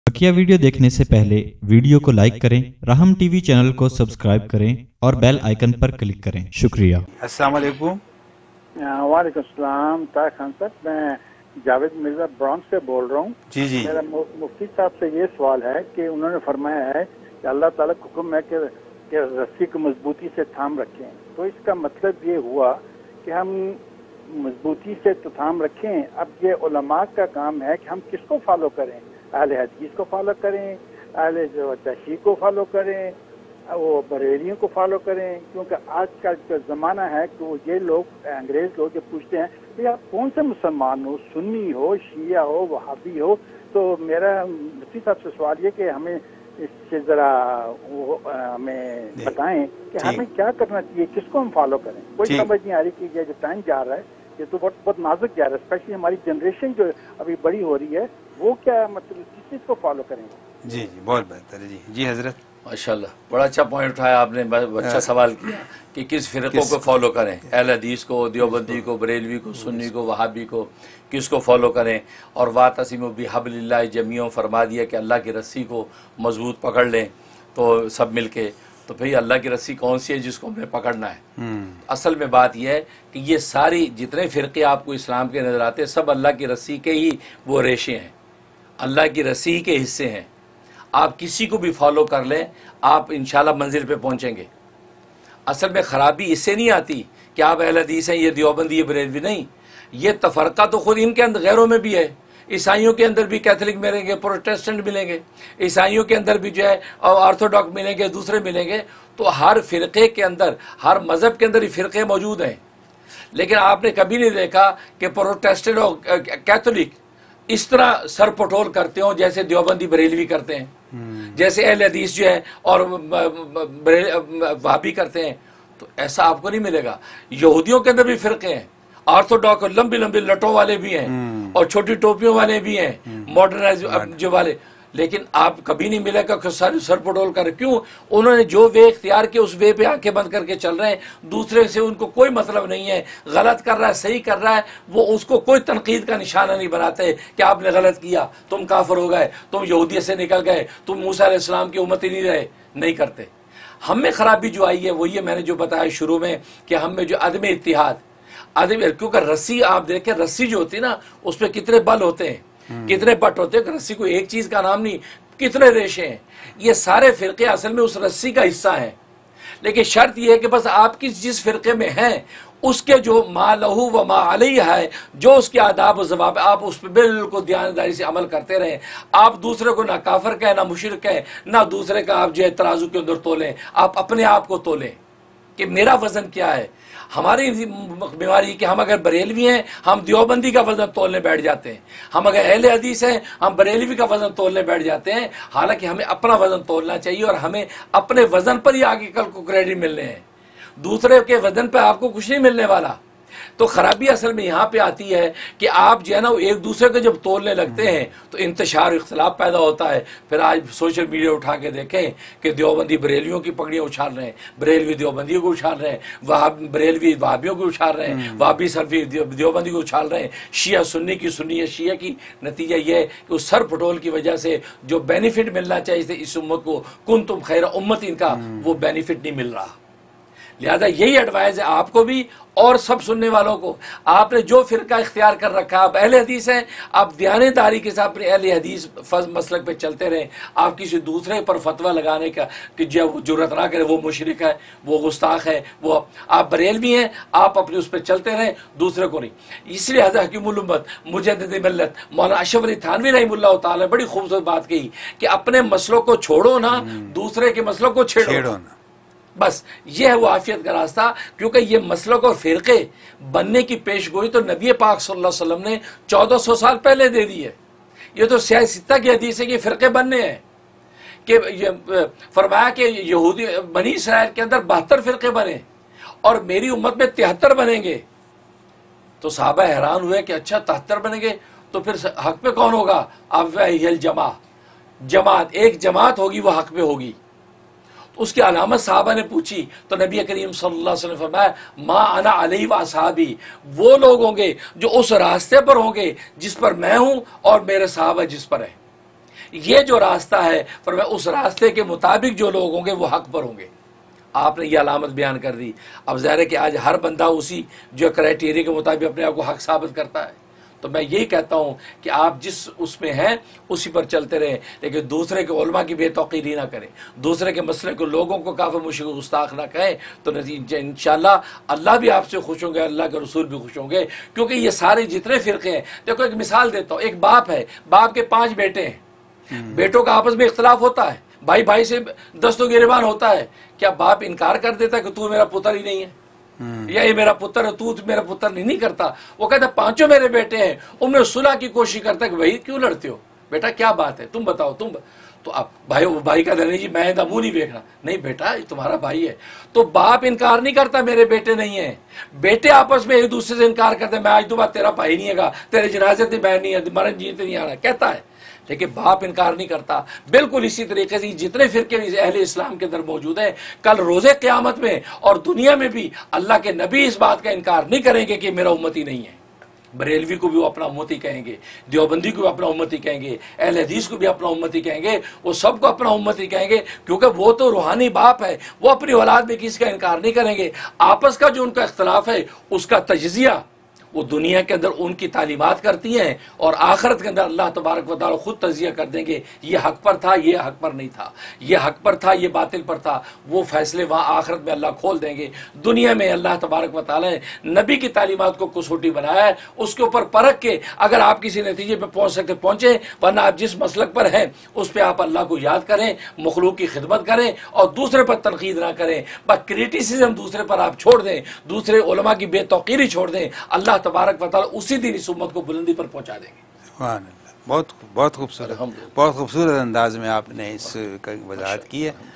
बकिया video देखने से पहले वीडियो को लाइक करें, राहम टीवी चैनल को सब्सक्राइब करें और बेल आइकन पर क्लिक करें। शुक्रिया। अस्सलाम वालेकुम। वालेकुम सलाम। तार खान साहब, मैं जावेद मिर्जा ब्रॉन्स से बोल रहा हूँ। जी जी। मेरा मुफ्ती साहब से ये सवाल है कि उन्होंने फरमाया है कि अल्लाह ताला का हुक्म है कि रस्सी को मजबूती से थाम रखें, तो इसका मतलब ये हुआ कि हम मजबूती से तो थाम रखें। अब ये उलमा का काम है कि हम किसको फॉलो करें, अहले हदीस को फॉलो करें, अहले जो तशरीह को फॉलो करें, वो बरेलियों को फॉलो करें, क्योंकि आज का जो ज़माना है कि वो ये लोग अंग्रेज़ लोग जो पूछते हैं कि आप कौन से मुसलमान हो, सुन्नी हो, शिया हो, वहाबी हो। तो मेरा मुफ्ती साहब से सवाल ये कि हमें इससे ज़रा हमें बताएं कि हमें क्या करना चाहिए, किसको हम फॉलो करें। कोई समझ नहीं आ रही कि ये जो टाइम जा रहा है ये तो बहुत नाजुक जा रहा है, स्पेशली हमारी जनरेशन जो अभी बड़ी हो रही है वो क्या मतलब किस चीज़ को फॉलो करेंगे। जी जी, बहुत बेहतर है। जी जी हजरत, माशाल्लाह, बड़ा अच्छा पॉइंट उठाया आपने, अच्छा सवाल किया कि किस फिरकों को फॉलो करें, अहले हदीस को, देवबंदी को, बरेलवी को, सुन्नी को, वहाबी को, किसको फॉलो करें। और वातसिमू बिहब्लिल्लाहि जमीअन फरमा दिया कि अल्लाह की रस्सी को मजबूत पकड़ लें तो सब मिलके। तो भाई अल्लाह की रस्सी कौन सी है जिसको हमें पकड़ना है। असल में बात यह है कि ये सारी जितने फ़िरक़े आपको इस्लाम के नज़र आते हैं सब अल्लाह की रस्सी के ही वो रेशे हैं, अल्लाह की रस्सी के हिस्से हैं। आप किसी को भी फॉलो कर लें, आप इंशाल्लाह मंजिल पे पहुंचेंगे। असल में ख़राबी इससे नहीं आती कि आप अहले हदीस हैं, ये देवबंदी, ये बरेलवी, नहीं। ये तफरका तो खुद इनके अंदर गैरों में भी है। ईसाइयों के अंदर भी कैथोलिक मिलेंगे, प्रोटेस्टेंट मिलेंगे, ईसाइयों के अंदर भी जो है ऑर्थोडॉक्स मिलेंगे, दूसरे मिलेंगे। तो हर फ़िरक़े के अंदर, हर मज़हब के अंदर ये फ़िरक़े मौजूद हैं। लेकिन आपने कभी नहीं देखा कि प्रोटेस्टेंट और कैथोलिक इस तरह सर पटोल करते हो जैसे देवबंदी बरेलवी करते हैं, जैसे अहले हदीस जो है और वहाबी करते हैं। तो ऐसा आपको नहीं मिलेगा। यहूदियों के अंदर भी फ़िरक़े हैं, ऑर्थोडॉक्स लंबी लंबी लटों वाले भी हैं और छोटी टोपियों वाले भी हैं, मॉडर्नाइज जो वाले। लेकिन आप कभी नहीं मिलेगा कि सारे सर पटोल कर। क्यों? उन्होंने जो वे इख्तियार किया उस वे पे आंखें बंद करके चल रहे हैं। दूसरे से उनको कोई मतलब नहीं है, गलत कर रहा है, सही कर रहा है, वो उसको कोई तनकीद का निशाना नहीं बनाते कि आपने गलत किया, तुम काफिर हो गए, तुम यहूदियत से निकल गए, तुम मूसा अलैहिस्सलाम की उम्मत ही नहीं रहे। नहीं करते। हम में खराबी जो आई है वो ये मैंने जो बताया शुरू में कि हम में जो अदम इत्तिहाद, क्योंकि रस्सी आप देखें, रस्सी जो होती है ना उस पर कितने बल होते हैं, कितने बट होते हैं। रस्सी को एक चीज का नाम नहीं, कितने रेशे हैं। ये सारे फिरके असल में उस रस्सी का हिस्सा हैं। लेकिन शर्त यह है कि बस आप जिस फिरके में हैं उसके जो मा लहू व मा अलैह है, जो उसके आदाब व जवाब, आप उस पर बिल्कुल ध्यानदारी से अमल करते रहें। आप दूसरे को ना काफिर कहें, ना मुशरिक कहें, ना दूसरे का आप जो है तराजू के अंदर तोलें। आप अपने आप को तोलें कि मेरा वजन क्या है। हमारी बीमारी कि हम अगर बरेलवी हैं हम देवबंदी का वजन तोलने बैठ जाते हैं, हम अगर अहले हदीस हैं हम बरेलवी का वजन तोलने बैठ जाते हैं। हालांकि हमें अपना वजन तोलना चाहिए और हमें अपने वजन पर ही आगे कल को क्रेडिट मिलने हैं, दूसरे के वजन पर आपको कुछ नहीं मिलने वाला। तो खराबी असल में यहाँ पे आती है कि आप जो है ना एक दूसरे को जब तोलने लगते हैं तो इंतशार इख्तलाफ पैदा होता है। फिर आज सोशल मीडिया उठा के देखें कि देवबंदी बरेलियों की पगड़ियाँ उछाल रहे हैं, बरेलवी देवबंदियों को उछाल रहे हैं, बरेलवी वहाबियों को उछाल रहे हैं, वहाबी सरफी देवबंदी को उछाल रहे हैं, शिया सुन्नी की, सुन्नी शिया की। नतीजा ये है कि उस सर पटोल की वजह से जो बेनिफिट मिलना चाहिए इस उम्मत को, कुन तुम खैर उम्मत, इनका वो बेनिफिट नहीं मिल रहा। लिहाजा यही एडवाइस है आपको भी और सब सुनने वालों को। आपने जो फिरका इख्तियार कर रखा है, आप अहले हदीस हैं, आप दयानतदारी के साथ अपने अहले हदीस मसलक पे चलते रहें। आप किसी दूसरे पर फतवा लगाने का कि जब वो जुर्रत ना करे, वो मुशरिक है, वो गुस्ताख है, वो आप बरेलवी हैं, आप अपने उस पर चलते रहें, दूसरे को नहीं। इसलिए हज़रत हकीमुल उम्मत मुजद्दिद मिल्लत मौलाना अशरफ अली थानवी रहमतुल्लाह तआला बड़ी खूबसूरत बात कही कि अपने मसलों को छोड़ो ना, दूसरे के मसलों को छेड़ो ना। बस ये है वो आफियत का रास्ता। क्योंकि ये मसलक और फिरके बनने की पेशगोई तो नबी पाक सल्लल्लाहु अलैहि वसल्लम ने 1400 साल पहले दे दी है। ये तो सियासत की हदीस है कि फिरके बनने हैं, कि फरमाया कि यहूदी बनी इसराइल के अंदर 72 फिरके बने और मेरी उम्मत में 73 बनेंगे। तो सहाबा हैरान हुए कि अच्छा 73 बनेंगे तो फिर हक पे कौन होगा। अब वह जमात, एक जमात होगी वो हक पे होगी। उसकी अलामत साहबा ने पूछी तो नबी करीम सल्लल्लाहु अलैहि वसल्लम ने फरमाया मा अना अलैहि व असहाबी, वो लोग होंगे जो उस रास्ते पर होंगे जिस पर मैं हूं और मेरे साहबा जिस पर है। یہ جو راستہ ہے فرمایا اس راستے کے مطابق جو لوگ ہوں گے وہ حق پر ہوں گے. آپ نے یہ علامت بیان کر دی. اب ظاہر ہے کہ آج ہر بندہ اسی جو کرائٹیریا کے مطابق اپنے آپ کو حق ثابت کرتا ہے. تو میں یہی کہتا ہوں کہ آپ جس اس میں ہیں اسی پر چلتے رہیں، لیکن دوسرے کے علماء کی بے توقیری نہ کریں، دوسرے کے مسئلے کو لوگوں کو کافر مشرک گستاخ نہ کہیں. تو نتیجہ انشاءاللہ اللہ بھی آپ سے خوش ہوں گے، اللہ کے رسول بھی خوش ہوں گے. کیونکہ یہ سارے جتنے فرقے ہیں، دیکھو ایک مثال دیتا ہوں. ایک باپ ہے، باپ کے 5 بیٹے ہیں، بیٹوں کا آپس میں اختلاف ہوتا ہے، بھائی بھائی سے دست و گریبان ہوتا ہے. کیا باپ انکار کر دیتا ہے کہ تو میرا پتر ہی نہیں ہے، یا یہ میرا پتر ہے تو میرا پتر نہیں کرتا؟ وہ کہتا ہے 5 میرے بیٹے ہیں، ان میں صلح کی کوشش کرتا ہے کہ بھائی کیوں لڑتے ہو، بیٹا کیا بات ہے، تم بتاؤ تو اب بھائی کا نہیں جی میں منہ نہیں دیکھنا، نہیں بیٹا یہ تمہارا بھائی ہے. تو باپ انکار نہیں کرتا میرے بیٹے نہیں ہیں، بیٹے آپس میں ایک دوسرے سے انکار کرتے ہیں، میں آج تو بعد تیرا بھائی نہیں ہے گا، تیرے جنازے سے میں نہیں ہے، مرن جیتے نہیں آنا کہتا ہے، لیکن باپ انکار نہیں کرتا. بالکل اسی طریقے سے جتنے فرقے اہل اسلام کے اندر موجود ہیں، کل روز قیامت میں اور دنیا میں بھی اللہ کے نبی اس بات کا انکار نہیں کریں گے کہ میرا امتی نہیں ہے. بریلوی کو بھی وہ اپنا امتی کہیں گے، دیوبندی کو بھی اپنا امتی کہیں گے، اہل حدیث کو بھی اپنا امتی کہیں گے، وہ سب کو اپنا امتی کہیں گے، کیونکہ وہ تو روحانی باپ ہے، وہ اپنی اولاد میں کسی کا انکار نہیں کریں گے. آپس کا جو ان کا اختلاف ہے اس کا تجزیہ وہ دنیا کے اندر ان کی تعلیمات کرتی ہیں، اور آخرت کے اندر اللہ تبارک و تعالی خود تجزیہ کر دیں گے، یہ حق پر تھا، یہ حق پر نہیں تھا، یہ حق پر تھا، یہ باطل پر تھا. وہ فیصلے وہاں آخرت میں اللہ کھول دیں گے. دنیا میں اللہ تبارک و تعالی نے نبی کی تعلیمات کو کسوٹی بنایا ہے، اس کے اوپر پرکھ کے اگر آپ کسی نتیجے پہ پہنچ سکتے پہنچیں، ورنہ آپ جس مسلک پر ہیں اس پہ آپ اللہ کو یاد کریں، مخلوق کی خدمت کریں اور دوسرے پر تنقید نہ کریں. بس کریٹیسزم دوسرے پر آپ چھوڑ دیں، دوسرے علماء کی بے توقیری چھوڑ دیں، اللہ تبارک و تعالی اسی دن اس امت کو بلندی پر پہنچا دیں گے. سبحان اللہ. بہت خوبصورت، بہت خوبصورت انداز میں آپ نے اس کا وضاحت کی ہے.